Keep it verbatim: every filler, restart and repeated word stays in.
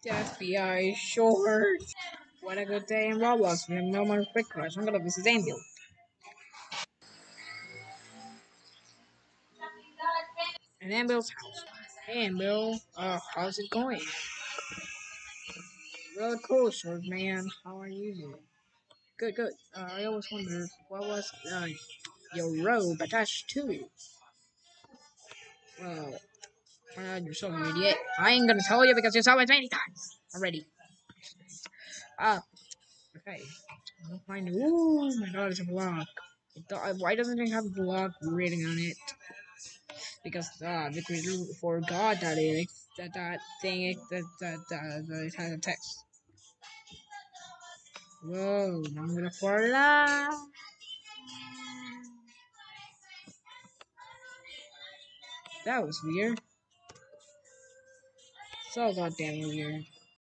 TSPi short. What a good day in Roblox. We have no more quick cars. I'm gonna visit Anvil. And Anvil's house. Hey Anvil, uh, how's it going? Really cool, short man. How are you? Good, good. Uh, I always wondered what was uh, your robe attached to. Well, uh, you're so an idiot. I ain't gonna tell you because you saw it many times already. Ah, okay. I'll find. Ooh, my god, it's a block. It do- Why doesn't it have a block reading on it? Because uh, the creator forgot that it that that thing that that, that, that it has a text. Whoa, now I'm gonna fall out. That was weird. So goddamn weird.